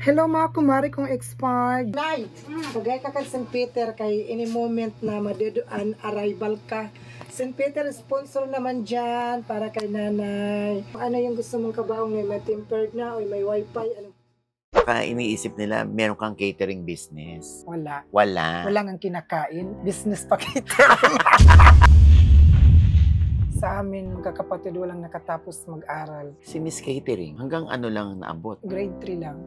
Hello mga kumari kong expired. Nay, pagay ka kay St. Peter kay any moment na madedoan arrival ka. St. Peter sponsor naman dyan para kay nanay. Ano yung gusto mong kabaong may tempered na o may wifi? Ano? Baka iniisip nila meron kang catering business. Wala. Wala. Wala nga kinakain. Business pa catering. Sa amin, magkakapatid walang nakatapos mag-aral. Si Miss Catering, hanggang ano lang naabot? Grade 3 lang.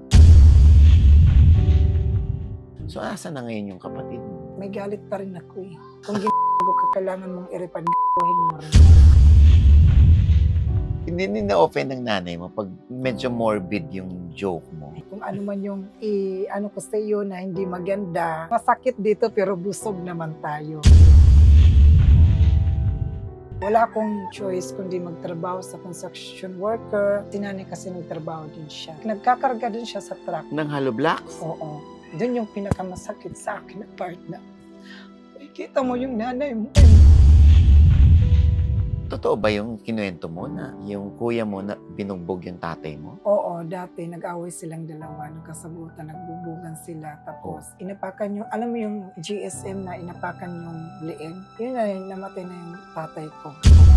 So, asa na ngayon yung kapatid mo? May galit pa rin ako eh. Kung ginagawa ka, kailangan mong irepad-guhin mo rin. Hindi na-offend ng nanay mo pag medyo morbid yung joke mo. Kung ano man yung ano ko sa iyo na hindi maganda, masakit dito pero busog naman tayo. Wala akong choice kundi magtrabaho sa construction worker. Sinanay kasi nagtrabaho din siya. Nagkakarga din siya sa truck. Ng hollow blocks? Oo. Doon yung pinakamasakit sa akin na part na kita mo yung nanay mo. Totoo ba yung kinuwento mo na yung kuya mo na binugbog yung tatay mo? Oo, dati nag-away silang dalawa, nagkasabutan, nagbubugan sila. Tapos inapakan yung, alam mo yung GSM na inapakan yung leeg? Yun na yun, namatay na yung tatay ko.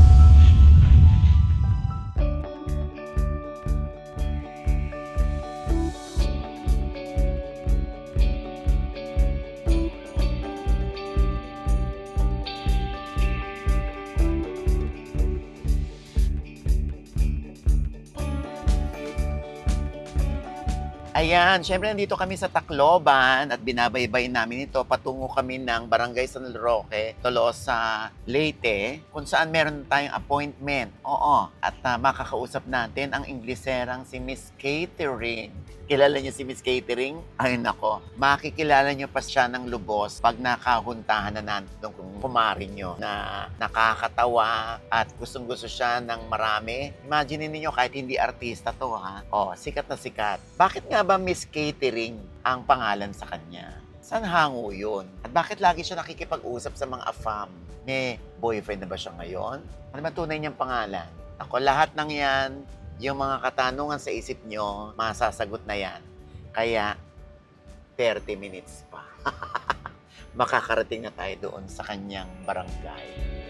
Ayan, syempre nandito kami sa Tacloban at binabaybay namin ito. Patungo kami ng Barangay San Roque, Tolosa, Leyte, kung saan meron tayong appointment. Oo, at makakausap natin ang Ingleserang si Miss Catering. Kilala niyo si Miss Catering? Ay nako, makikilala niyo pa siya ng lubos pag nakahuntahan na nandun kung kumari niyo na nakakatawa at gustong-gusto siya ng marami. Imagine niyo kahit hindi artista to ha. Oh, sikat na sikat. Bakit nga ba Miss Catering ang pangalan sa kanya? Saan hango yun? At bakit lagi siya nakikipag-usap sa mga AFAM? May boyfriend na ba siya ngayon? Ano ba tunay niyang pangalan? Ako, lahat ng yan, yung mga katanungan sa isip nyo, masasagot na yan. Kaya, 30 minutes pa. Makakarating na tayo doon sa kanyang barangay.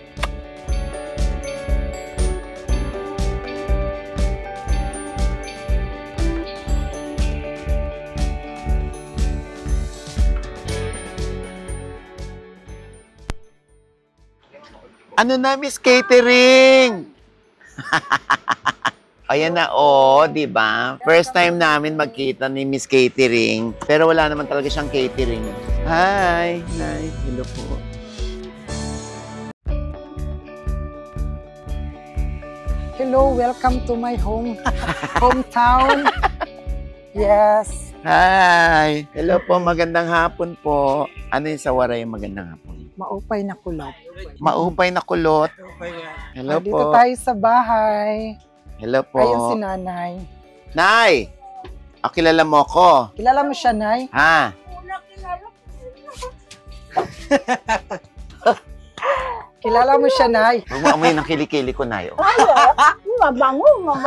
Ano na, Miss Catering? Ayan na, di ba? First time namin magkita ni Miss Catering, pero wala naman talaga siyang catering. Hi! Hi! Hello po. Hello, welcome to my hometown. Yes. Hi! Hello po, magandang hapon po. Ano yung sa waray magandang hapon? Maupay na kulot. Maupay na kulot. Hello Dito po. tayo sa bahay. Hello po. Ayun si nanay. Nay! Kilala mo ko. Kilala mo siya, nay? Ha? Kilala mo siya, nay? Huwag mo amoy ng kilikili ko, Nay. Mabango.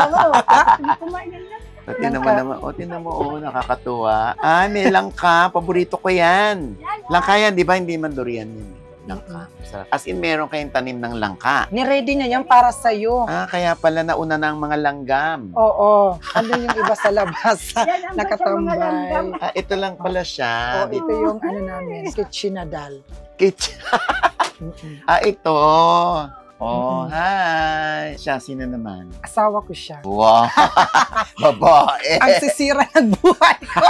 Tinan mo, nakakatuwa. May langka. Paborito ko yan. Langka yan, di ba? Hindi man durian yun. Langka. As in, meron kayong tanim ng langka. Ni-ready na yan para sa'yo. Kaya pala nauna na ang mga langgam. Oo. Ano yung iba sa labas? Nakatambay. Ito lang pala siya. Ito yung ano namin, kitchenadal. Ito. Hi. Siya, sino naman? Asawa ko siya. Wow. Babae. Ang sisira ng buhay ko.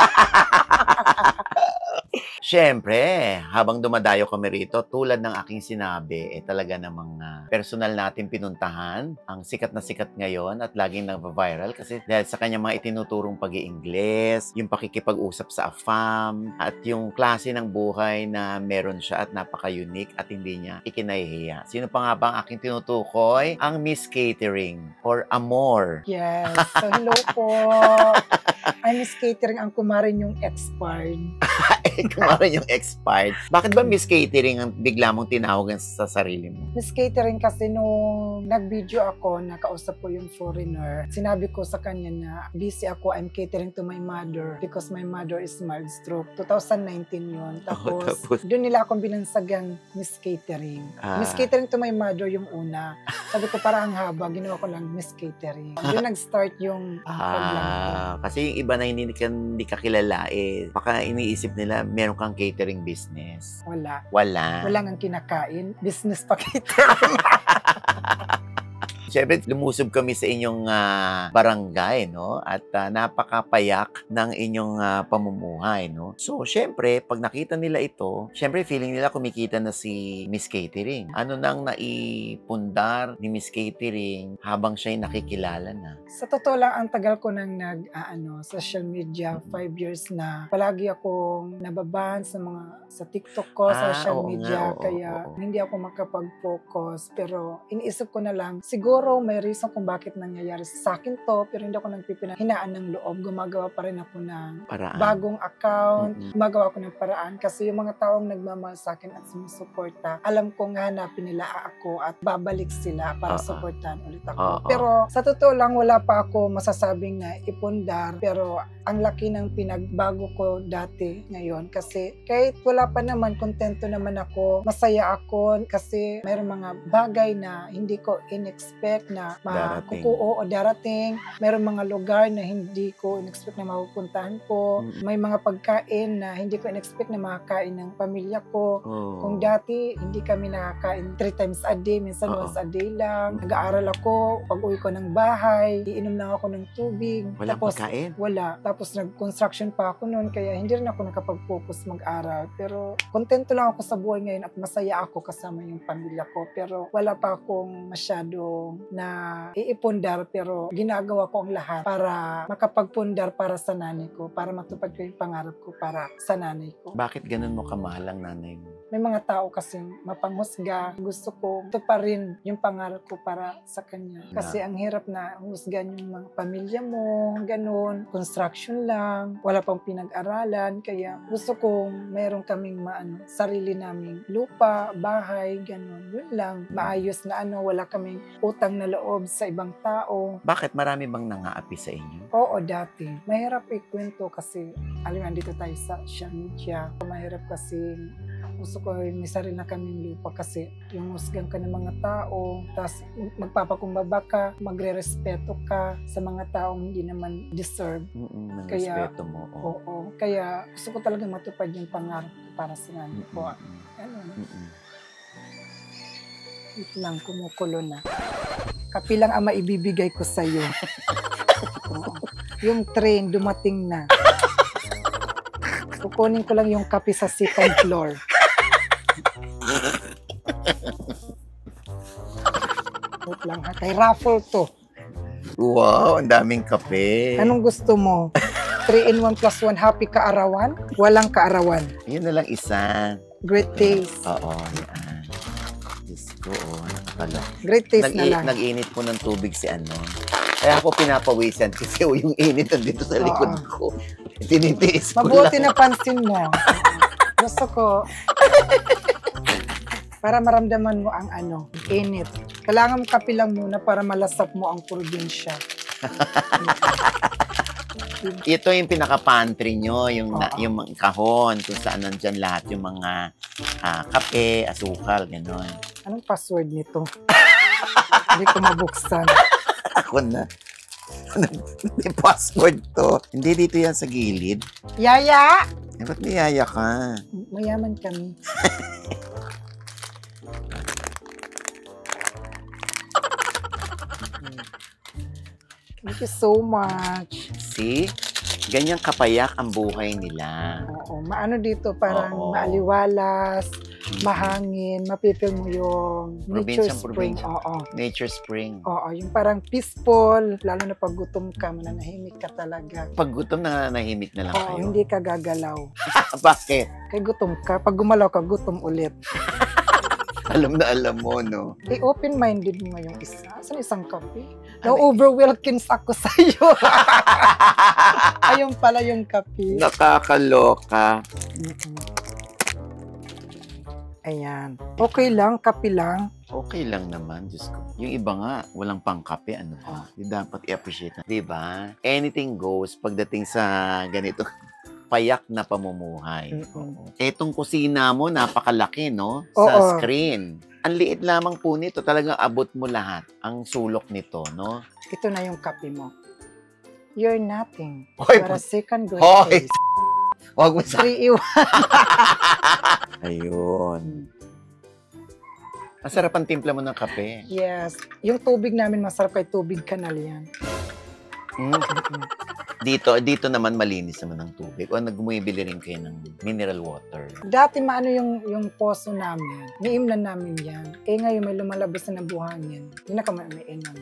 Siyempre, habang dumadayo kami rito, tulad ng aking sinabi, talaga namang personal natin pinuntahan. Ang sikat na sikat ngayon at laging nag-viral kasi dahil sa kanyang mga itinuturong pag-i-Ingles, yung pakikipag-usap sa AFAM, at yung klase ng buhay na meron siya at napaka-unique at hindi niya ikinahihiya. Sino pa nga ba ang aking tinutukoy? Ang Miss Catering or Amor. Yes. So, hello po. I'm Miss Catering, ang kumarin yung expired. Kung ano yung expired. Bakit ba Miss Catering ang bigla mong tinawagan sa sarili mo? Miss Catering kasi nung nag-video ako, nakausap ko yung foreigner, sinabi ko sa kanya na busy ako, I'm catering to my mother because my mother is mild stroke. 2019 yun. Tapos, doon nila akong binansagang Miss Catering. Miss Catering to my mother yung una. Sabi ko parang ang haba, ginawa ko lang Miss Catering. Doon nag-start yung program ko. Kasi yung iba na hindi ka kilala, baka iniisip nila meron kang catering business. Wala. Wala. Wala nga kinakain. Business pa catering. Siyempre, lumusob kami sa inyong barangay, no? At napakapayak ng inyong pamumuhay, no? So, siyempre, pag nakita nila ito, siyempre, feeling nila kumikita na si Miss Catering. Ano nang naipundar ni Miss Catering habang siya'y nakikilala na? Sa totoo lang, ang tagal ko nang social media, 5 years na. Palagi akong nababan sa TikTok ko, social media, kaya hindi ako makapag-focus. Pero iniisip ko na lang, siguro may reason kung bakit nangyayari sa akin to, pero hindi ako nagpipinahinaan ng loob. Gumagawa pa rin ako ng bagong account, gumagawa ako ng paraan kasi yung mga taong nagmamahal sa akin at sumusuporta, alam kong hanapin nila ako at babalik sila para suportahan ulit ako. Pero sa totoo lang, wala pa ako masasabing na ipundar, pero ang laki ng pinagbago ko dati ngayon kasi kahit wala pa naman, kontento naman ako, masaya ako kasi mayroong mga bagay na hindi ko in-expect na darating. Mayroong mga lugar na hindi ko in-expect na mapupuntahan ko. May mga pagkain na hindi ko in-expect na makakain ng pamilya ko. Kung dati, hindi kami nakakain 3 times a day, minsan once a day lang. Nag-aaral ako, pag-uwi ko ng bahay, iinom lang ako ng tubig. Walang pagkain? Wala. Tapos nag-construction pa ako noon, kaya hindi rin ako nakapag-focus mag-aral. Pero kontento lang ako sa buhay ngayon at masaya ako kasama yung pamilya ko. Pero wala pa akong masyadong na iipundar, pero ginagawa ko ang lahat para makapagpundar para sa nanay ko, para matupad ko yung pangarap ko para sa nanay ko. Bakit ganun mo kamahal ang nanay mo? May mga tao kasing mapanghusga. Gusto ko tuparin yung pangarap ko para sa kanya. Kasi ang hirap na husgan yung mga pamilya mo, ganun, construction lang, wala pang pinag-aralan, kaya gusto kong meron kaming sarili naming lupa, bahay, ganun. Yun lang, maayos na wala kaming utang na loob sa ibang tao. Bakit? Marami bang nangaapi sa inyo? Oo, dati. Mahirap ikwento kasi, alam nga, dito tayo sa social media. Mahirap kasi gusto ko may sarili na kaming lupa kasi yung husgan ka ng mga tao, tapos magpapakumbaba ka, magre-respeto ka sa mga taong hindi naman deserve. Kaya, respeto mo. Oo. Kaya gusto ko talaga matupad yung pangarap ko para sa nanay ko. Ito lang, kumukulo na. Kapilang ang maibibigay ko sa'yo. Yung train, dumating na. Kukunin ko lang yung kape sa second floor. Wait lang ha, kay raffle to. Wow, ang daming kape. Anong gusto mo? 3-in-1 plus 1 happy kaarawan? Walang kaarawan. Yun na lang isa. Great taste. Oo, yan. Diyos ko, nakakala. Great taste na lang. Nag-init po ng tubig si ano. Kaya ako pinapawisan kasi yung init nandito sa likod ko. Tinitiis ko Mabuti lang. na pansin mo. Gusto ko, para maramdaman mo ang init. Kailangan mo kape lang muna para malasap mo ang probinsya. Ito yung pinaka-pantry nyo, yung kahon, kung saan nandyan lahat yung mga kape, asukal, gano'n. Anong password nito? Hindi ko mabuksan. Ako na. May password to. Hindi dito yan sa gilid. Yaya! Ba't may yaya ka? Mayaman kami. Thank you so much. See? Ganyang kapayak ang buhay nila. Oo, maano dito, parang maaliwalas, mahangin, mapipil mo yung nature spring. Oo. Nature spring. Oo, yung parang peaceful, lalo na pag gutom ka, mananahimik ka talaga. Pag gutom, nananahimik na lang Oo, kayo. hindi ka gagalaw. Bakit? Kaya gutom ka, pag gumalaw ka, gutom ulit. Alam na alam mo, no? Open-minded mo ngayong isa. Saan isang kape? Na-over-Wilkins ako sa'yo. Ayun pala yung kape. Nakakaloka. Ayan. Okay lang, kape lang. Okay lang naman, Diyos ko. Yung iba nga, walang pangkape, ano ba? Di dapat i-appreciate na. Di ba? Anything goes pagdating sa ganito payak na pamumuhay. Oo. Etong kusina mo, napakalaki, no? Sa Oo. screen. Ang liit lamang po nito, talagang abot mo lahat. Ang sulok nito, no? Ito na yung kape mo. You're nothing. Hoy, Para second grade Hoy! days. Huwag mo sa... 3-1. Ayun. Masarap ang timpla mo ng kape. Yes. Yung tubig namin masarap kay tubig kanal yan. Dito naman malinis naman ang tubig. O nagmumibili rin kayo ng mineral water. Dati maano yung poso namin. Niimlan namin yan. Ngayon may lumalabas na buhangin. Hindi na kami mainam.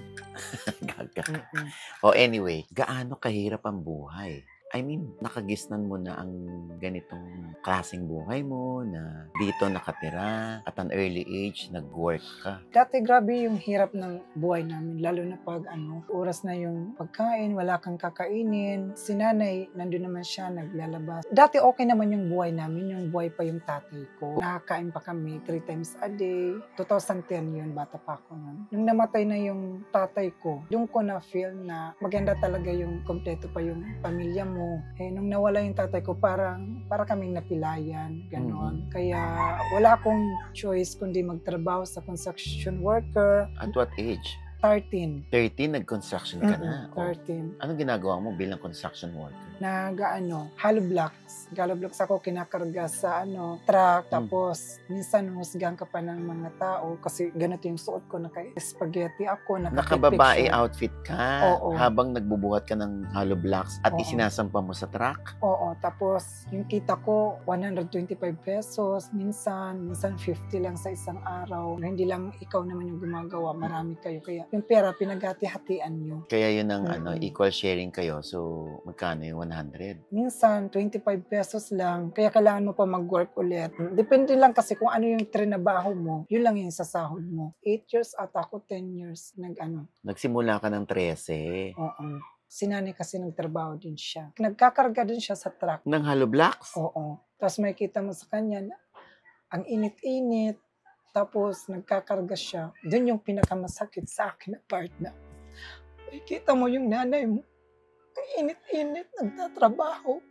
Gaga. O anyway, gaano kahirap ang buhay? I mean, nakagisnan mo na ang ganitong klaseng buhay mo na dito nakatira at an early age, nag-work ka. Dati grabe yung hirap ng buhay namin. Lalo na pag oras na yung pagkain, wala kang kakainin. Si nanay, nandun naman siya, naglalabas. Dati okay naman yung buhay namin. Yung buhay pa yung tatay ko. Nakakain pa kami 3 times a day. 2010 yun, bata pa ako nun. Nung namatay na yung tatay ko, doon ko na-feel na maganda talaga yung kompleto pa yung pamilya mo. Nung nawala yung tatay ko, para kaming napilayan, gano'n. Kaya wala akong choice kundi magtrabaho sa construction worker. At what age? 13. 13, nag-construction ka na. 13. Anong ginagawa mo bilang construction worker? Hollow blocks. Hollow blocks ako kinakarga sa truck. Tapos, minsan husgan ka pa ng mga tao kasi ganito yung suot ko. Naka-spaghetti ako. Nakababae outfit ka Oo. habang nagbubuhat ka ng hollow blocks at Oo. isinasampa mo sa truck? Oo. Tapos, yung kita ko, 125 pesos. Minsan 50 lang sa isang araw. Hindi lang ikaw naman yung gumagawa. Marami kayo. Kaya yung pera, pinagati-hatian nyo. Kaya yun ang equal sharing kayo. So, magkano yung 100? Minsan, 25 pesos lang. Kaya kailangan mo pa mag-work ulit. Depende lang kasi kung ano yung trinabaho mo, yun lang yung sasahod mo. 8 years at ako 10 years Nagsimula ka ng 13. Oo. Si nanay kasi nagtrabaho din siya. Nagkakarga din siya sa truck. Ng hollow blocks? Oo. Tapos may kita mo sa kanya na ang init-init. Tapos nagkakarga siya. Doon yung pinakamasakit sa akin na part na may kita mo yung nanay mo. Ang init-init, nagtatrabaho.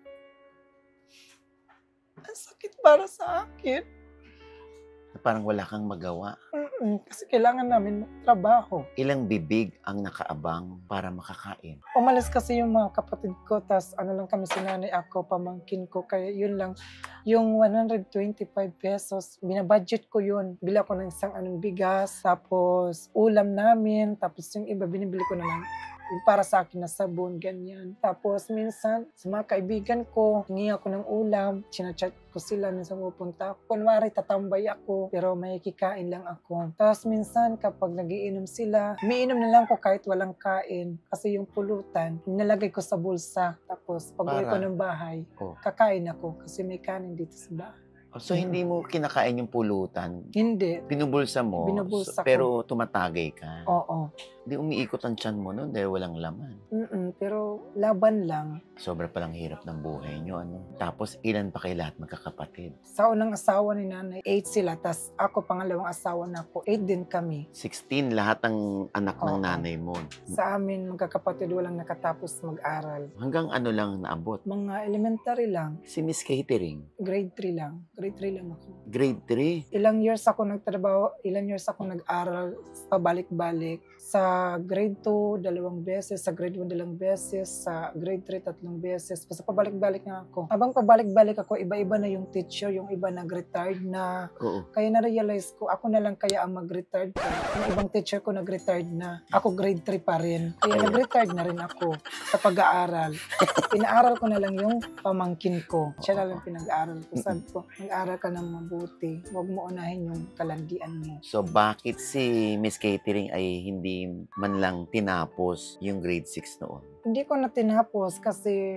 Ang sakit para sa akin. Parang wala kang magawa. Kasi kailangan namin magtrabaho. Ilang bibig ang nakaabang para makakain? Umalis kasi yung mga kapatid ko, tas lang kami si nanay, ako, pamangkin ko. Kaya yun lang, yung 125 pesos, binabudget ko yun. Bili ako ng isang bigas, tapos ulam namin, tapos yung iba binibili ko na lang yung para sa akin na sabon, ganyan. Tapos minsan, sa mga kaibigan ko, hingi ako ng ulam, sinachat ko sila, minsan pupunta ako. Kunwari, tatambay ako, pero may kikain lang ako. Tapos minsan, kapag nagiinom sila, umiinom na lang ko kahit walang kain. Kasi yung pulutan, nilagay ko sa bulsa. Tapos pag uwi ko ng bahay, kakain ako kasi may kanin dito sa bahay. So, hindi mo kinakain yung pulutan? Hindi. Binubulsa mo? Binubulsa ko. Pero tumatagay ka? Oo. Hindi umiikot ang tiyan mo nun dahil walang laman. Pero laban lang. Sobra palang hirap ng buhay nyo, Tapos, ilan pa kayo lahat magkakapatid? Sa unang asawa ni nanay, 8 sila. Tas ako, pangalawang asawa na ako, 8 din kami. 16 lahat ng anak ng nanay mo. Sa amin, magkakapatid, walang nakatapos mag-aral. Hanggang ano lang naabot? Mga elementary lang. Si Miss Catering? Grade 3 lang. Grade 3 lang ako. Grade 3? Ilang years ako nagtrabaho, ilang years ako nag-aral, pabalik-balik. Sa grade 2, 2 beses. Sa grade 1, 2 beses. Sa grade 3, 3 beses. Basta pabalik-balik nga ako. Habang pabalik-balik ako, iba-iba na yung teacher. Yung iba nag-retired na. Oo. Kaya na-realize ko, ako na lang kaya ang mag-retired ko. Yung ibang teacher ko nag-retired na. Ako grade 3 pa rin. Kaya nag-retired na rin ako sa pag-aaral. Pinaaral ko na lang yung pamangkin ko. Siya na lang pinag-aaral ko. Sabi ko, mag-aaral ka ng mabuti. Huwag mo unahin yung kalandian mo. So, bakit si Miss Catering ay hindi man lang tinapos yung grade 6 noon? Hindi ko na tinapos kasi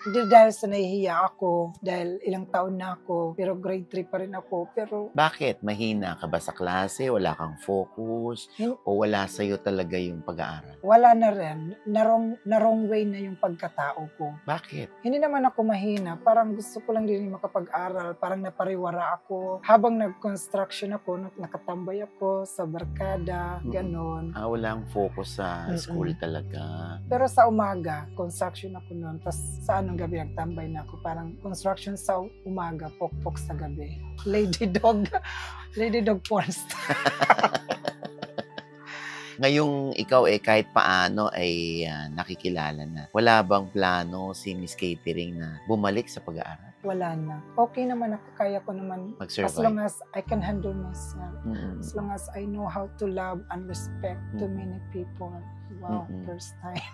Hindi dahil sa nahihiya ako, dahil ilang taon na ako, pero grade 3 pa rin ako. Pero Bakit? Mahina ka ba sa klase? Wala kang focus? O wala sa'yo talaga yung pag-aaral? wala na rin. Na wrong way na yung pagkatao ko. Bakit? Hindi naman ako mahina. Parang gusto ko lang din makapag-aral. Parang napariwara ako. Habang nag-construction ako, nakatambay ako sa barkada, ganon. Walang focus sa school talaga. Pero sa umaga, construction ako noon. Tapos sa anong gabi, nagtambay na ako. Parang construction sa umaga, pokpok sa gabi. Lady dog porn star. Ngayong ikaw kahit paano ay nakikilala na. Wala bang plano si Miss Catering na bumalik sa pag-aaral? Wala na. Okay naman ako. Kaya ko naman. Mag-survive? As long as I can handle myself. Mm-mm. As long as I know how to love and respect to many people. Wow, first time.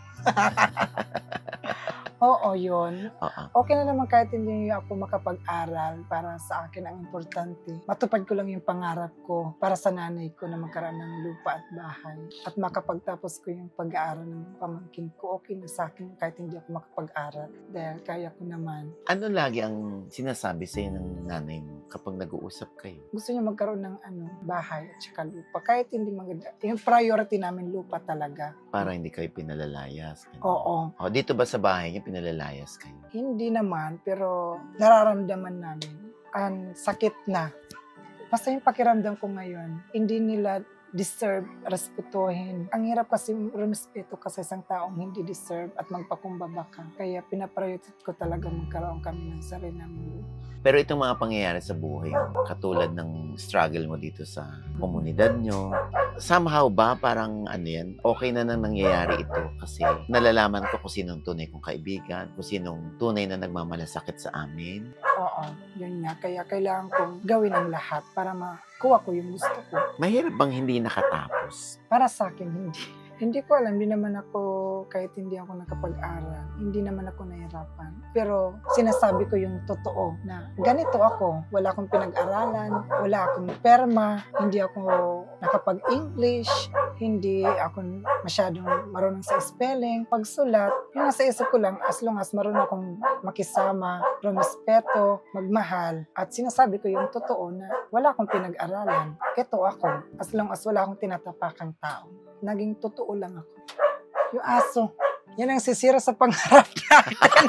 Oo, yun. Okay na naman kahit hindi ako makapag-aral. Para sa akin ang importante. Matupad ko lang yung pangarap ko para sa nanay ko na magkaroon ng lupa at bahay. At makapagtapos ko yung pag-aaral ng pamangkin ko. Okay na sa akin kahit hindi ako makapag-aral. Dahil kaya ko naman. Ano lagi ang sinasabi sa'yo ng nanay mo kapag nag-uusap kayo? Gusto niya magkaroon ng bahay at saka lupa. Kahit hindi maganda. Yung priority namin lupa talaga. Para hindi kayo pinalalayas. Oo. Dito ba sa bahay niyo pinalalayas kayo? Hindi naman, pero nararamdaman namin. Ang sakit na. Basta yung pakiramdam ko ngayon, hindi nila deserve respetuhin. Ang hirap kasi rumespeto ka sa isang taong hindi deserve at magpakumbaba ka. Kaya pinapriority ko talaga magkaroon kami ng sarili namin lupa. Pero itong mga pangyayari sa buhay mo, katulad ng struggle mo dito sa komunidad nyo, somehow ba parang okay na nang nangyayari ito kasi nalalaman ko kung sinong tunay kong kaibigan, kung sinong tunay na nagmamalasakit sa amin? Oo, yun nga. Kaya kailangan kong gawin ang lahat para makuha ko yung gusto ko. Mahirap bang hindi nakatapos? Para sa akin, hindi. Hindi ko alam, hindi naman ako, kahit hindi ako nakapag-aral, hindi naman ako nahirapan. Pero sinasabi ko yung totoo na ganito ako, wala akong pinag-aralan, wala akong perma, hindi ako nakapag-English, hindi ako masyadong marunong sa spelling, pagsulat. Yung nasa isip ko lang, as long as marunong akong makisama, rumespeto, magmahal, at sinasabi ko yung totoo na wala akong pinag-aralan. Ito ako, as long as wala akong tinatapakang tao. Naging totoo lang ako. Yung aso, yan ang sisira sa pangarap natin.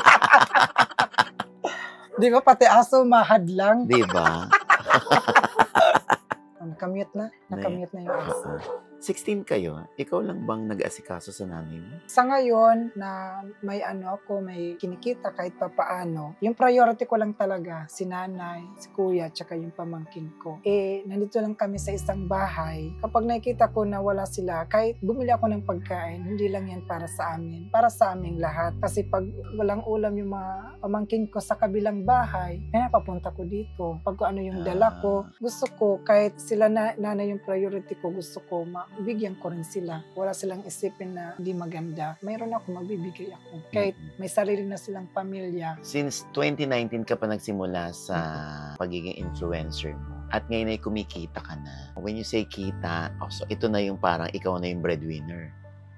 Di ba pati aso mahadlang? Di ba? Nakamute na. Nakamute na yung aso. 16 kayo, ikaw lang bang nag-asikaso sa nanay mo? Sa ngayon, na may may kinikita kahit papaano, yung priority ko lang talaga, si nanay, si kuya, tsaka yung pamangkin ko. Nandito lang kami sa isang bahay. Kapag nakikita ko na wala sila, kahit bumili ako ng pagkain, hindi lang yan para sa amin, para sa aming lahat. Kasi pag walang ulam yung mga pamangkin ko sa kabilang bahay, papunta ko dito. Pag ano yung dala ko, gusto ko, kahit sila nanay yung priority ko, gusto ko bigyan ko rin sila. Wala silang isipin na hindi maganda. Mayroon ako, magbibigay ako. Kahit may sarili na silang pamilya. Since 2019 ka pa nagsimula sa pagiging influencer mo, at ngayon ay kumikita ka na. When you say kita, so ito na yung parang ikaw na yung breadwinner.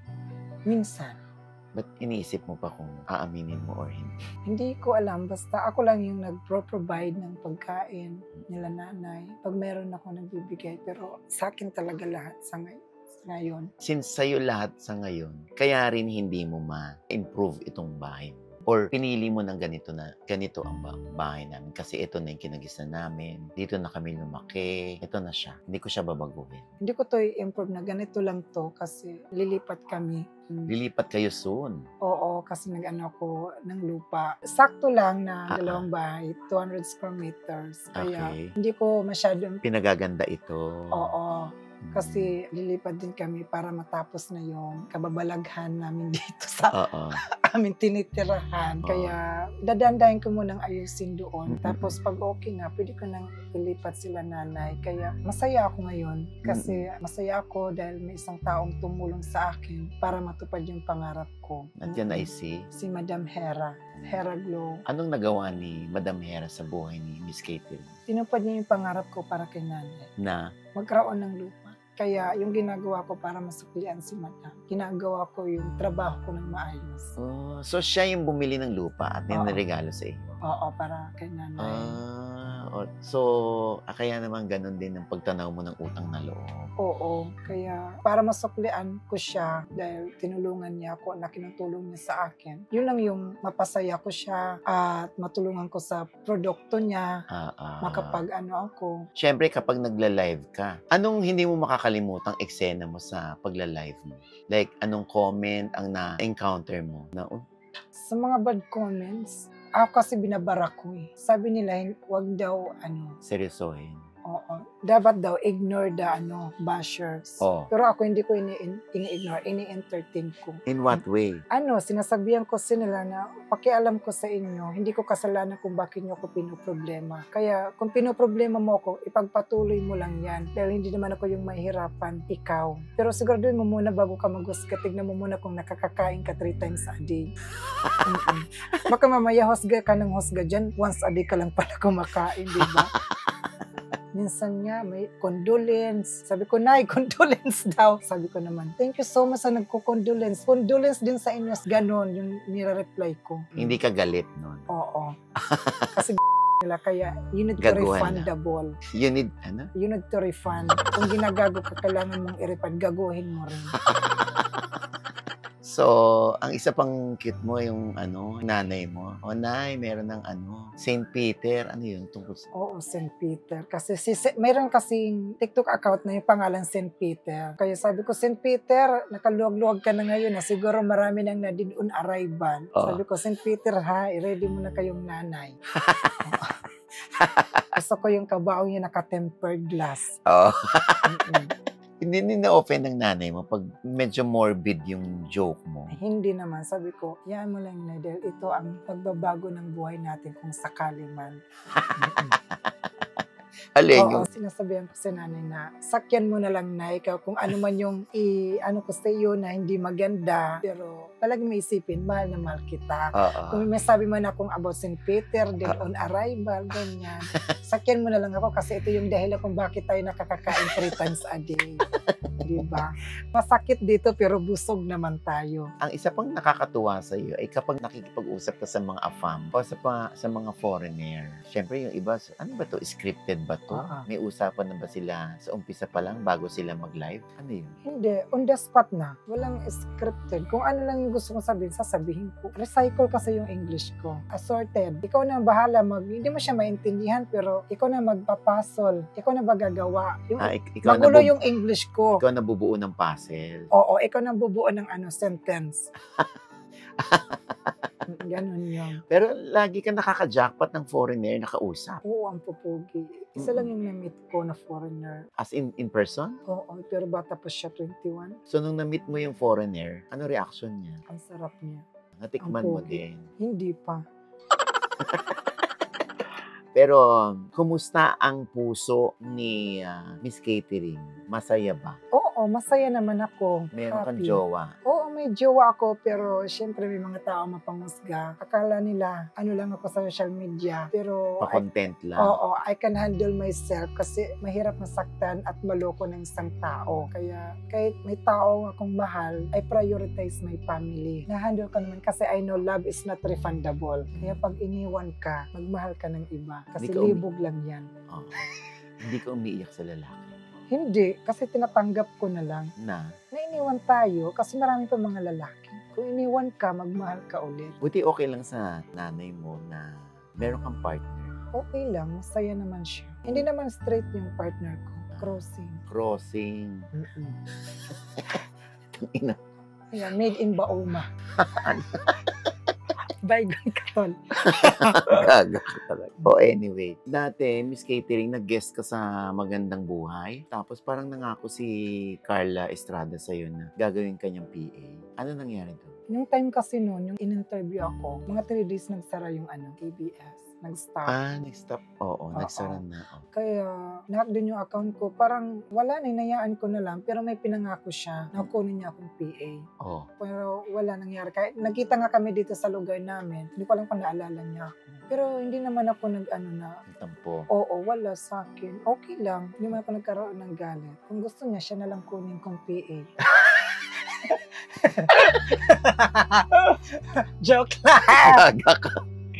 Minsan. Ba't iniisip mo pa kung aaminin mo or hindi? Hindi ko alam. Basta ako lang yung nag-provide ng pagkain nila nanay. Pag meron ako nagbibigay. Pero sa akin talaga lahat sa ngayon. Since sa'yo lahat sa ngayon, kaya rin hindi mo ma-improve itong bahay mo. Or pinili mo ng ganito ang bahay namin kasi ito na yung kinagisa namin. Dito na kami lumaki. Ito na siya. Hindi ko siya babaguhin. Hindi ko to i-improve na ganito lang to kasi lilipat kami. Lilipat kayo soon. Oo, kasi nag-ano ako ng lupa. Sakto lang na dalawang bahay, 200 square meters. Kaya hindi ko masyadong pinagaganda ito. Oo. Kasi lilipat din kami para matapos na yung kababalaghan namin dito sa aming tinitirahan. Kaya dadandahin ko munang ayusin doon. Tapos pag okay na, pwede ko nang ilipat sila nanay. Kaya masaya ako ngayon. Kasi masaya ako dahil may isang taong tumulong sa akin para matupad yung pangarap ko. At yan ay si Madam Hera. Hera Glow. Anong nagawa ni Madam Hera sa buhay ni Miss Catering? Tinupad niya yung pangarap ko para kay nanay. Na? Magkaroon ng lupa. Kaya yung ginagawa ko para masuklian si madam, ginagawa ko yung trabaho ko ng maayos. Oh, so siya yung bumili ng lupa at niregalo sa iyo. Oo, para kay nanay. So kaya naman ganun din ang pagtanaw mo ng utang na loob. Oo, kaya para masuklian ko siya dahil tinulungan niya ako na kinutulong niya sa akin. Yun lang yung mapasaya ko siya at matulungan ko sa produkto niya, makapag ako. Siyempre kapag nagla-live ka, anong hindi mo makakalimutang eksena mo sa pagla-live mo? Like, anong comment ang na-encounter mo? Na, Sa mga bad comments, ako kasi binabara ko eh. Sabi nila, wag daw seryosohin. Oo. Dapat daw ignore the bashers. Oh. Pero ako hindi ko ini-ignore, ini-entertain ko. In what way? Sinasabihan ko sila na pakialam ko sa inyo, hindi ko kasalanan kung bakit nyo ako pinoproblema. Kaya kung pinoproblema mo ako, ipagpatuloy mo lang yan. Dahil hindi naman ako yung mahihirapan, ikaw. Pero siguraduhin mo muna bago ka maghusga, tignan mo muna kung nakakakain ka 3 times a day. Baka mamaya husga ka ng husga dyan, once a day ka lang pala kumakain, di ba? Minsan nga, may condolence. Sabi ko, Nay, condolence daw. Sabi ko naman, thank you so much sa nagko-condolence. Condolence din sa inyo. Ganon yung nire-reply ko. Hindi ka galit nun? Oo. Kasi nila, kaya you need to Gaguhan refund na. the ball. You need, You need to refund. Kung ginagago ka, kailangan mong i-refund. Gaguhin mo rin. So, ang isa pang cute mo yung nanay mo. O nay, meron ng St. Peter. Ano yun? Tungkol sa... Oo, St. Peter. Kasi mayroon kasing TikTok account na yung pangalan St. Peter. Kaya sabi ko, St. Peter, nakaluwag-luwag ka na ngayon na siguro marami nang na-dead on arrival. Oh. Sabi ko, St. Peter ha, i-ready mo na kayong nanay. Gusto ko yung kabao niya naka-tempered glass. Oh. Hindi na-offend ng nanay mo pag medyo morbid yung joke mo. Ay, hindi naman. Sabi ko, yan mo lang na dahil ito ang pagbabago ng buhay natin kung sakali man. Alin Oo, yung... sinasabihan ko sa nanay na, sakyan mo na lang na ikaw kung ano man yung ko sa iyo na hindi maganda. Pero palagi may isipin, mahal na mahal kita. Kung may sabi man akong about St. Peter, dead on arrival, ganyan. Sakyan mo na lang ako kasi ito yung dahilan kung bakit tayo nakakakain 3 times a day. Diba? Masakit dito pero busog naman tayo. Ang isa pang nakakatuwa sa iyo ay kapag nakikipag-usap ka sa mga AFAM o sa mga foreigner. Siyempre yung iba, ano ba to? Scripted ba to? May usapan na ba sila sa umpisa pa lang bago sila mag-live? Ano yun? Hindi, on the spot na. Walang scripted. Kung ano lang yung gusto kong sabihin, sasabihin ko. Recycle kasi yung English ko. Assorted. Ikaw na bahala hindi mo siya maintindihan pero ikaw na magpapasol. Ikaw na magagawa. Magulo yung English ko. Ikaw na bubuo ng puzzle. Oo, ikaw na bubuo ng sentence. Ganon yun. Pero lagi ka nakaka-jackpot ng foreigner na kausap. Oo, ang pupugi. Isa lang yung na-meet ko na foreigner. As in person? Oo, pero bata pa siya, 21. So nung na-meet mo yung foreigner, ano reaction niya? Ang sarap niya. Natikman mo din. Hindi pa. Pero, kumusta ang puso ni Miss Catering? Masaya ba? Oo, masaya naman ako. Meron kang Happy. jowa? Oo, may jowa ako, pero syempre may mga tao mapanghusga. Akala nila, lang ako sa social media. Pero, Pa-content lang? oo, I can handle myself kasi mahirap masaktan at maloko ng isang tao. Kaya, kahit may tao akong mahal, I prioritize my family. Na-handle ko naman kasi I know love is not refundable. Kaya pag iniwan ka, magmahal ka ng iba. Kasi libog lang yan. Oh. Hindi ka umiiyak sa lalaki? Hindi, kasi tinatanggap ko na lang. Na Iniwan tayo kasi marami pa mga lalaki. Kung iniwan ka, magmahal ka ulit. buti okay lang sa nanay mo na meron kang partner. Okay lang, masaya naman siya. Hindi naman straight yung partner ko. Crossing. Crossing. Ina. Ayan, made in Baoma. Baygon Katol. Gaga ka talaga. Oh, anyway. Dati, Miss Catering, nag-guest ka sa Magandang Buhay. Tapos parang nangako si Carla Estrada sa'yo na gagawin kanyang PA. Ano nangyari doon? Yung time kasi noon, yung in-interview ako, mga 3 days nagsara yung KBS. nag-stop. Nag-stop. Oo, nagsara na. Oh. Kaya, nahack din yung account ko. Parang wala na, hinayaan ko na lang. Pero may pinangako siya na kunin niya akong PA. Oh. Pero wala nangyari. Kahit nagkita nga kami dito sa lugar namin, hindi ko alam kung naalala niya ako. Pero hindi naman ako Tampo. oo, wala sa akin. Okay lang. Hindi man ako nagkaroon ng galit. Kung gusto niya, siya na lang kunin kong PA. Joke lang. Gaga ka.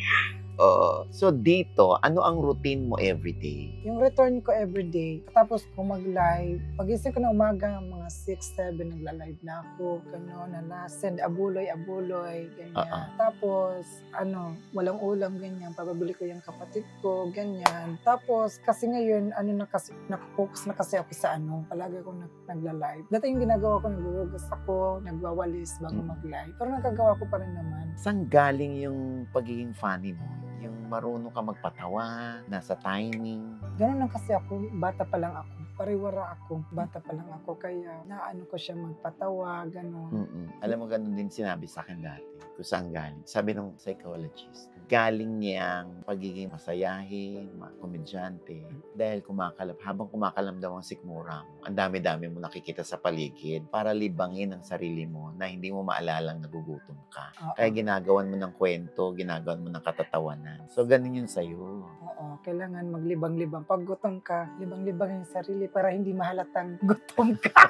So dito, ano ang routine mo everyday? Yung return ko everyday, tapos ko mag-live. Pagising ko na umaga, mga 6, 7, nagla-live na ako. Gano'n, send abuloy, ganyan. Tapos, walang ulam, ganyan. Pababili ko yung kapatid ko, ganyan. Tapos, kasi ngayon, nakafocus na kasi ako sa palagi ako nagla-live. Dati yung ginagawa ko, naghuhugas ako, nagwawalis bago mag-live. Pero nagagawa ko pa rin naman. Saan galing yung pagiging funny mo? Yung marunong ka magpatawa, nasa timing. Ganun lang kasi ako, bata pa lang ako. Pariwara ako, bata pa lang ako. Kaya naano ko siya magpatawa, ganun. Alam mo, ganun din sinabi sa akin dati. Kung saan galing. Sabi ng psychologist, galing niyang pagiging masayahin, komedyante. Dahil habang kumakalam daw ang sikmura mo, ang dami-dami mo nakikita sa paligid para libangin ang sarili mo na hindi mo maalalang nagugutom ka. Kaya ginagawan mo ng kwento, ginagawan mo ng katatawanan. So, ganun yun sa'yo. Oo, kailangan maglibang-libang. Pag gutom ka, libang-libang yung sarili para hindi mahalatang gutom ka.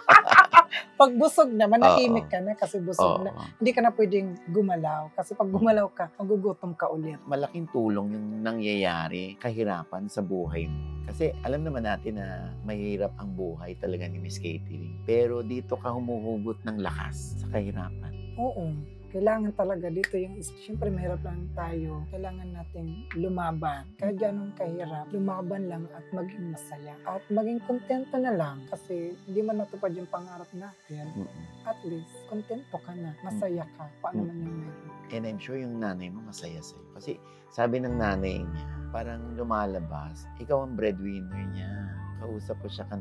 Pag busog na, manahimik ka na kasi busog na. Hindi ka na pwedeng gumalaw. Kasi pag gumalaw ka, magugutom ka ulit. Malaking tulong yung nangyayari, kahirapan sa buhay mo. Kasi alam naman natin na mahirap ang buhay talaga ni Miss Katie. Pero dito ka humuhugot ng lakas sa kahirapan. Oo. Kailangan talaga dito siyempre mahirap lang tayo. Kailangan nating lumaban. Kahit ganun kahirap, lumaban lang at maging masaya. At maging kontento na lang. Kasi hindi man matupad yung pangarap natin. At least, kontento ka na. Masaya ka. Paano man yung meron. And I'm sure yung nanay mo masaya sa'yo. Kasi sabi ng nanay niya, parang lumalabas, ikaw ang breadwinner niya. Kausap ko siya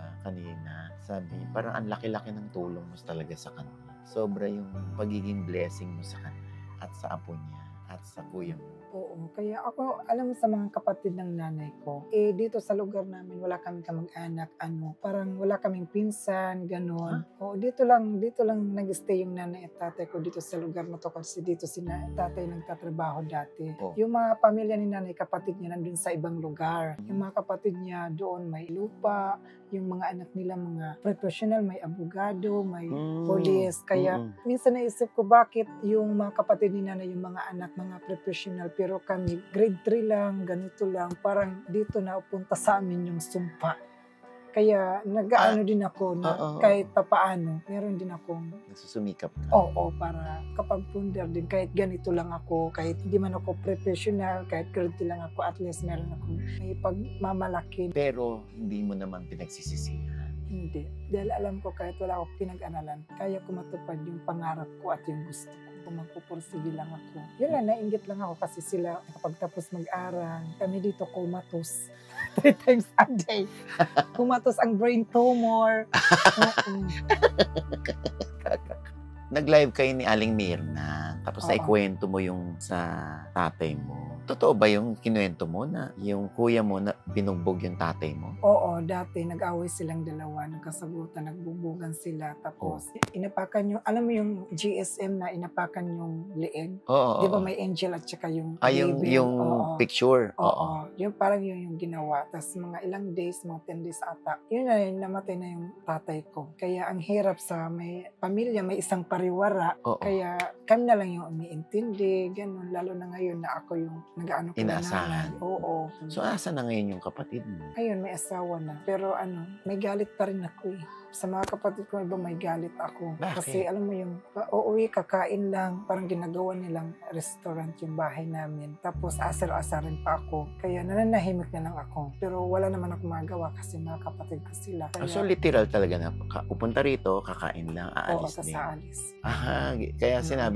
kanina. Sabi, parang ang laki-laki ng tulong mo talaga sa kanila. Sobra yung pagiging blessing mo sa kanya at sa apo niya at sa kuya mo. Oo, kaya ako, alam mo sa mga kapatid ng nanay ko, dito sa lugar namin, wala kaming kamag-anak, parang wala kaming pinsan, gano'n. Oo, dito lang nag-stay yung nanay at tatay ko dito sa lugar na to kasi dito si tatay nagtatrabaho dati. Yung mga pamilya ni nanay, kapatid niya nandun sa ibang lugar. Yung mga kapatid niya doon may lupa, yung mga anak nila mga professional, may abogado, may police. Kaya minsan naisip ko bakit yung mga kapatid ni nanay, yung mga anak, mga professional, pero kami grade 3 lang, ganito lang, parang dito na punta sa amin yung sumpa. Kaya nag-aano din ako na kahit papaano, meron din akong nagsusumikap ka. Oo, para kapag punder din, kahit ganito lang ako, kahit hindi man ako professional, kahit grade 3 lang ako, at least meron akong may pagmamalaki. Pero hindi mo naman pinagsisisihan. Hindi. Dahil alam ko kahit wala akong pinag-aralan, kaya ko matupad yung pangarap ko at yung gusto ko. Kung magpupursige lang ako. Yun lang, nainggit lang ako kasi sila nakapagtapos mag-aral. Kami dito kumatos 3 times a day. Kumatos ang brain tumor. Nag-live kayo ni Aling Mirna, tapos naikwento mo yung sa tatay mo. Totoo ba yung kinuwento mo na yung kuya mo na binugbog yung tatay mo? Oo, dati nag-away silang dalawa, nagkasagutan, nagbubugan sila. Tapos inapakan yung, alam mo yung GSM na inapakan yung leeg? Oo. Di ba may angel at saka yung yung picture? Oo. Yung parang yung ginawa. Tapos mga ilang days, mga 10 days ata. Yun na yun, namatay na yung tatay ko. Kaya ang hirap sa may pamilya, may isang pariwara. Kaya kami na lang yung umiintindi, ganun. Lalo na ngayon na ako yung nag-ano ko na nanay. Oo. So, asa na ngayon yung kapatid mo? Ayun, may asawa na. Pero may galit pa rin ako eh. Sa mga kapatid ko, iba may galit ako. Bakit? Kasi alam mo yung, uuwi, kakain lang. Parang ginagawa nilang restaurant yung bahay namin. Tapos asar-asarin pa ako. Kaya nananahimik na lang ako. Pero wala naman ako magawa kasi mga kapatid ko sila. Kaya, so literal talaga na pupunta rito, kakain lang, aalis din. aalis. Kaya sinabi mo Kaya,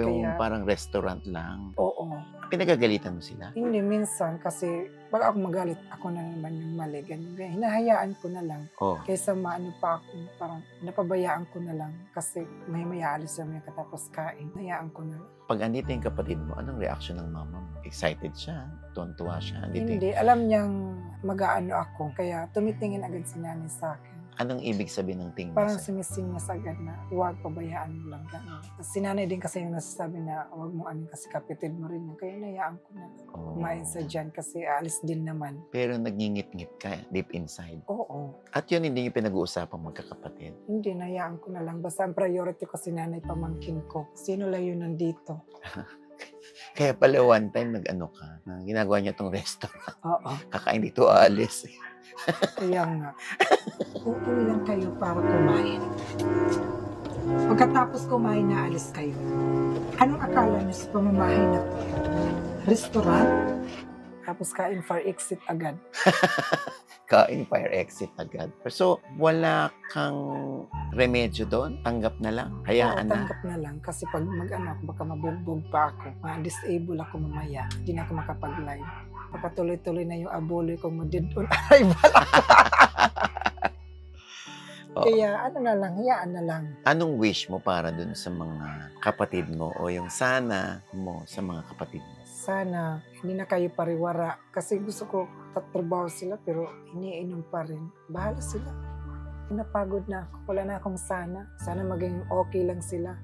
parang restaurant lang. Oo. Pinagagalitan mo sila? Hindi, minsan kasi pag ako magalit, ako na naman yung mali. Ganun. Hinahayaan ko na lang. Oh. Kaysa maano pa ako, parang napabayaan ko na lang. Kasi may alis naman yung katapos kain. Hayaan ko na lang. Pag andito yung kapatid mo, anong reaction ng mama mo? Excited siya? Tuwan-tuwa siya? Hindi, alam niyang mag-aano ako. Kaya tumitingin agad si nanay sa akin. Anong ibig sabihin ng tingin Parang sa'yo? sumisinyas agad na huwag pabayaan mo lang. Tapos si nanay din kasi yung nasasabi na huwag mo anin kasi kapitid mo rin yun. Kaya nayaan ko na lang. Oh. Kumain sa dyan kasi aalis din naman. Pero nagngingit-ngit ka deep inside. Oo. At yun hindi yung pinag-uusapang magkakapatid. Hindi, nayaan ko na lang. Basta ang priority ko si nanay pamangkin ko. Sino lang yun nandito? Kaya pala one time nag-ano ka, na ginagawa niya tong restaurant. Oo. Kakain dito, aalis. Kaya nga. Uuwi lang kayo para kumain. Pagkatapos kumain, naalis kayo. Anong akala niyo sa pamamahay na to? Restaurant? Tapos kain for exit agad. Kain, fire exit agad. So, wala kang remedyo doon? Tanggap na lang? Hayaan na? Tanggap na lang. Kasi pag mag-ano ako, baka mabugbog pa ako. Ma-disable ako mamaya. Hindi na ako makapag-live. Pagkatuloy-tuloy na yung abuloy ko mo dead on arrival ako. Kaya ano na lang, hayaan na lang. Anong wish mo para dun sa mga kapatid mo o yung sana mo sa mga kapatid mo? Sana hindi na kayo pariwara. Kasi gusto ko tatrabaho sila pero iniinom pa rin. Bahala sila. Napagod na ako. Wala na akong sana. Sana maging okay lang sila.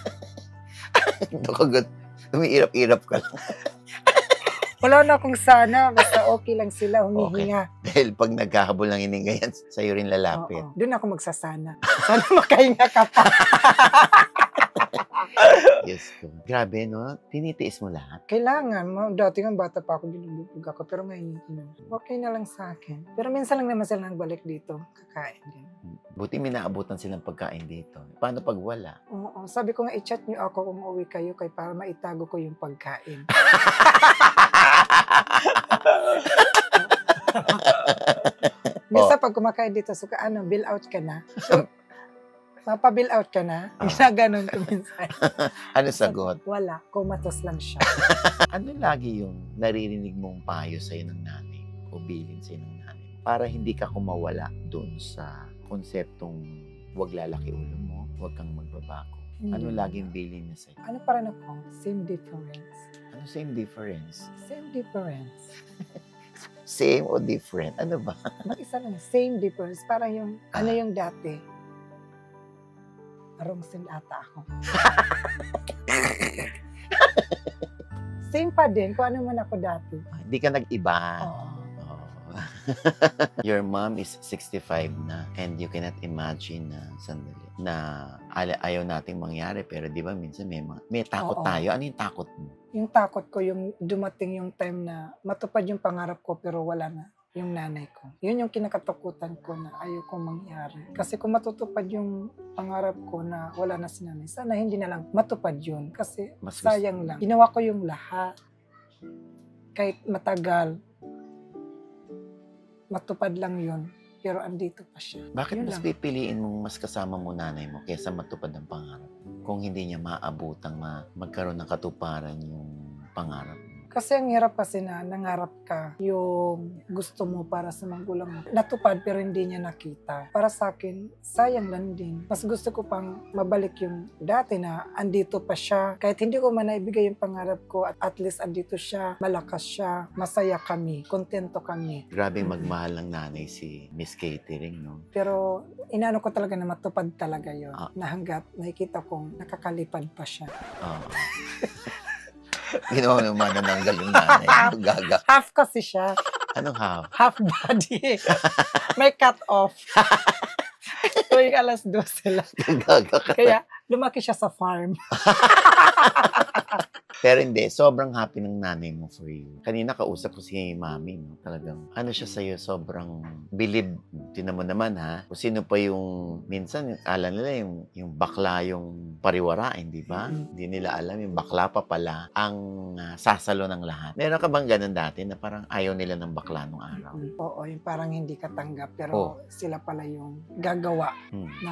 Umiirap-irap ka lang. Wala na akong sana. Basta okay lang sila. Humihinga. Dahil pag nagkahabol ng hininga yan, sa'yo rin lalapit. Oo. Doon ako magsasana. Sana makahinga ka pa. Yes ko. Grabe, no? Tinitiis mo lahat. Kailangan mo. Dati nga bata pa ako, binubog ako. Pero ngayon, okay na lang sa akin. Pero minsan lang naman sila nagbalik dito. Kakain din. Buti may naabutan silang pagkain dito. Paano pag wala? Oo. Sabi ko nga, i-chat niyo ako kung uuwi kayo kay para maitago ko yung pagkain. Minsan pag kumakain dito, so ano, bill out ka na? Mapa-bill out ka na? Ginaganon ko minsan. Ano sagot? Wala. Kumatos lang siya. Ano lagi yung naririnig mong payo sa'yo ng nanay o bilin sa'yo ng nanay para hindi ka kumawala doon sa konseptong huwag lalaki ulo mo, huwag kang magbabago? Ano laging bilin niya sa'yo? Ano pa rin ako? Same difference. Ano same difference? Same difference. Same o different? Ano ba? Mag-isa lang. Same difference. Parang yung, ano yung dati? Wrong sin ata ako. Same pa din kung ano man ako dati. Hindi ka nag-iba. Oo. Your mom is 65 na and you cannot imagine na sandali na ayaw nating mangyari pero di ba minsan may takot Oo. tayo. Ano yung takot mo? Yung takot ko, yung dumating yung time na matupad yung pangarap ko pero wala na yung nanay ko. Yun yung kinakatakutan ko na ayaw ko mangyari. Kasi kung matutupad yung pangarap ko na wala na si nanay, sana hindi na lang matupad yun. Kasi Mas sayang lang. Ginawa ko yung lahat. Kahit matagal, matupad lang yun. Pero andito pa siya. Bakit Yun mas lang. pipiliin mong mas kasama mo nanay mo kaysa matupad ang pangarap? Kung hindi niya maabutang magkaroon ng katuparan yung pangarap mo. Kasi ang hirap kasi na nangarap ka yung gusto mo para sa magulang mo. Natupad pero hindi niya nakita. Para sa akin, sayang lang din. Mas gusto ko pang mabalik yung dati na andito pa siya. Kahit hindi ko man naibigay yung pangarap ko, at least andito siya, malakas siya, masaya kami, kontento kami. Grabe magmahal ng nanay si Miss Catering, no? Pero inaano ko talaga na matupad talaga yun. Ah. Na hanggat nakikita kong nakakalipad pa siya. Oo. Ginawa naman na ng galing nanay. Gaga. Half kasi siya. Anong half? Half body. May cut off. Tuwing alas 12 lang. Gaga ka. Kaya lumaki siya sa farm. Pero hindi, sobrang happy ng nanay mo for you. Kanina kausap ko si mami, no? Talagang, ano siya sa'yo, sobrang believe. Tinan mo naman, ha? Kung sino pa yung, minsan, akala nila yung bakla yung pariwarain, di ba? Hindi nila alam, yung bakla pa pala ang sasalo ng lahat. Meron ka bang ganun dati na parang ayaw nila ng bakla nung araw? Oo, yung parang hindi katanggap. Pero Oh. sila pala yung gagawa Hmm. ng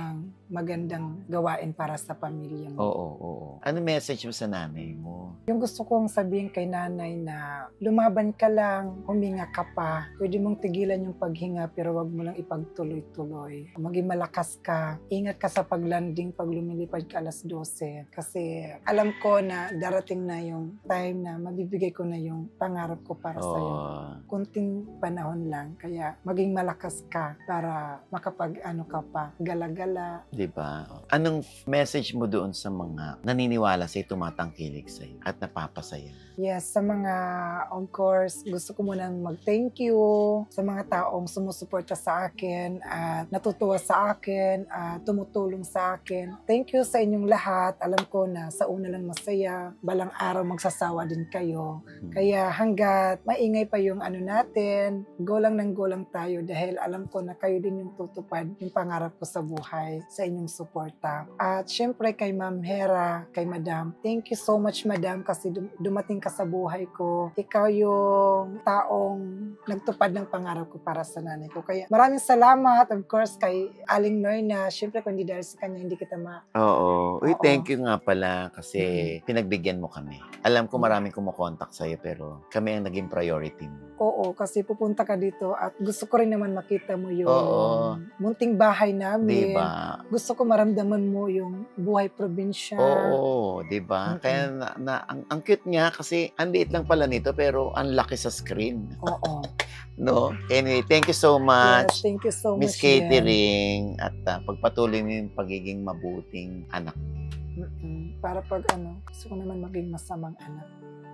magandang gawain para sa pamilya mo. Oo. Ano message mo sa nanay mo? Yung gusto kong sabihin kay nanay na lumaban ka lang, huminga ka pa. Pwede mong tigilan yung paghinga pero wag mo lang ipagtuloy-tuloy. Maging malakas ka. Ingat ka sa paglanding pag lumilipad ka alas 12. Kasi alam ko na darating na yung time na mabibigay ko na yung pangarap ko para sa'yo. Kunting panahon lang. Kaya maging malakas ka para makapag-ano ka pa. Gala-gala. Diba? Anong message mo doon sa mga naniniwala sa'yo, tumatangkilik sa'yo at napapasaya? Yes, sa mga, of course, gusto ko muna mag-thank you sa mga taong sumusuporta sa akin at natutuwa sa akin at tumutulong sa akin. Thank you sa inyong lahat. Alam ko na sa una lang masaya, balang araw magsasawa din kayo. Kaya hanggat maingay pa yung ano natin, go lang tayo dahil alam ko na kayo din yung tutupad yung pangarap ko sa buhay sa inyong suporta. At syempre kay Ma'am Hera, kay Madam, thank you so much Madam kasi dumating ka sa buhay ko. Ikaw yung taong nagtupad ng pangarap ko para sa nanay ko. Kaya maraming salamat of course kay Aling Noy na syempre kung hindi dahil sa kanya hindi kita Oo. Uy, Oo. thank you nga pala kasi pinagbigyan mo kami. Alam ko maraming kumukontak sa'yo pero kami ang naging priority mo. Oo, kasi pupunta ka dito at gusto ko rin naman makita mo yung Oo. munting bahay namin. Diba? Gusto ko maramdaman mo yung buhay probinsya. Oo, diba? Kaya ang cute niya kasi ang liit lang pala nito pero ang laki sa screen. Oo. No? Anyway, thank you so Yes, much. thank you so Miss much. Jen. Catering at pagpatuloy mo yung pagiging mabuting anak. Para pag gusto ko naman maging masamang anak.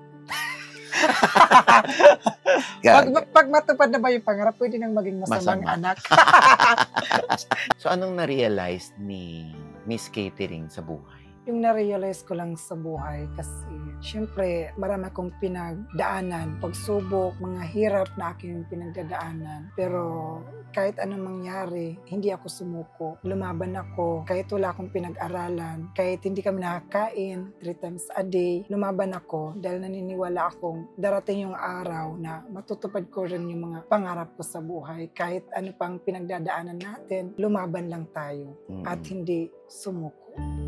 Pag matupad na ba yung pangarap, pwede nang maging masamang Masama. anak. So anong na-realize ni Miss Catering sa buhay? Yung na-realize ko lang sa buhay kasi syempre marami akong pinagdaanan, pagsubok, mga hirap na aking pinagdadaanan. Pero kahit anong mangyari, hindi ako sumuko. Lumaban ako kahit wala akong pinag-aralan, kahit hindi kami nakakain 3 times a day. Lumaban ako dahil naniniwala akong darating yung araw na matutupad ko rin yung mga pangarap ko sa buhay. Kahit ano pang pinagdadaanan natin, lumaban lang tayo at hindi sumuko.